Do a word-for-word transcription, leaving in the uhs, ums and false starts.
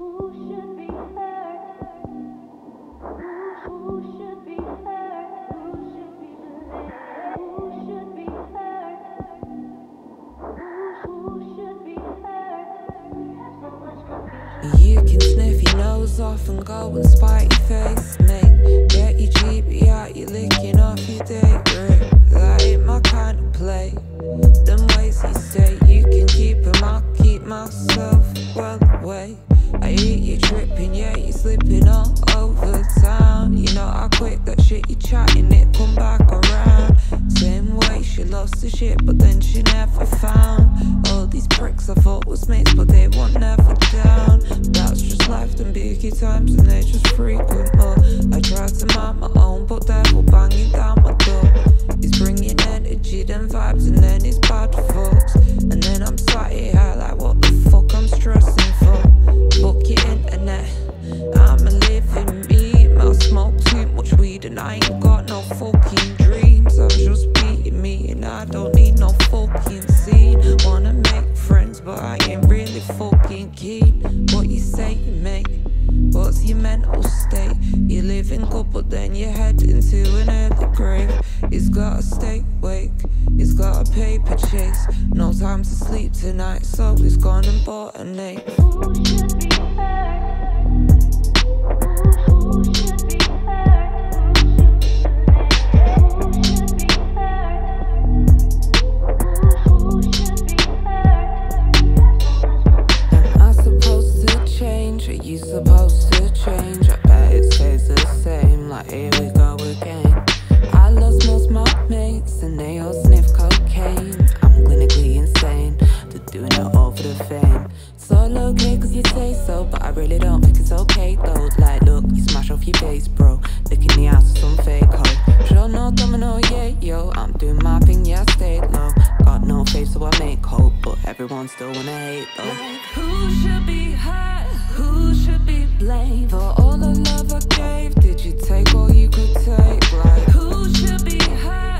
Who should be hurt? Who should be hurt? Who should be blamed? Who should be hurt? Who should be hurt? You can sniff your nose off and go and spite your face, mate. Get your G B out, you're licking off your date rape. That ain't my kind of play. Them ways you say you can keep them, I'll keep myself well away. I hear you tripping, yeah, you slipping all over town. You know I quit that shit, you chatting, it come back around. Same way, she lost the shit, but then she never found all these pricks I thought was mates, but they weren't never down. That's just life, them biggie times, and they just frequent more. I try to mind my own, but devil banging down my door. He's bringing energy, them vibes, and then it's bad folks. And then I'm sat here high, like what the fuck I'm stressing for. Book your internet, I'm a living meme. I smoke too much weed and I ain't got no fucking dreams. I'm just beating me and I don't need no fucking scene. Wanna make friends but I ain't really fucking keen. What you say, mate? What's your mental state? You're living good but then you're heading to an early grave. It's gotta stay awake, it's got a paper chase. No time to sleep tonight, so it's gone and bought a name. Who should be hurt? Who should be hurt? Who should be hurt? Who should be hurt? Am I supposed to change? Are you supposed to change? I bet it stays the same, like here we go again. I lost most my mates and they all sniff cocaine. I'm clinically insane, to doing it all for the fame. It's all okay cause you say so, but I really don't think it's okay though. Like look, you smash off your base bro, look in the ass of some fake hoe. Sure no domino, yeah yo, I'm doing my thing, yeah I stayed low. Got no faith so I make hope, but everyone still wanna hate though. Like who should be hurt? Who should be blamed? For all the love I gave, did you take all you could take? Like who should be hurt?